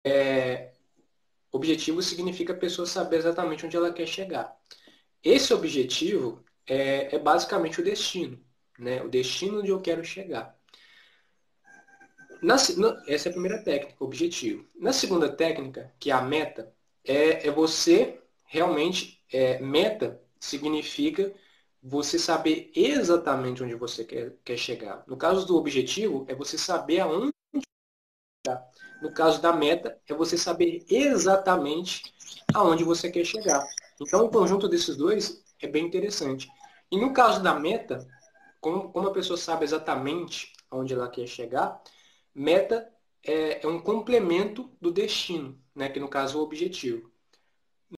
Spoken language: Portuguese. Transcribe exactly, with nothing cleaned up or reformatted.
Objetivo significa a pessoa saber exatamente onde ela quer chegar. Esse objetivo é, é basicamente o destino, né? O destino onde eu quero chegar. Na se- na- essa é a primeira técnica, objetivo. Na segunda técnica, que é a meta, é, é você realmente, é, meta significa você saber exatamente onde você quer, quer chegar. No caso do objetivo, é você saber aonde. No caso da meta, é você saber exatamente aonde você quer chegar. Então, o conjunto desses dois é bem interessante. E no caso da meta, como, como a pessoa sabe exatamente aonde ela quer chegar, meta é, é um complemento do destino, né? Que no caso é o objetivo.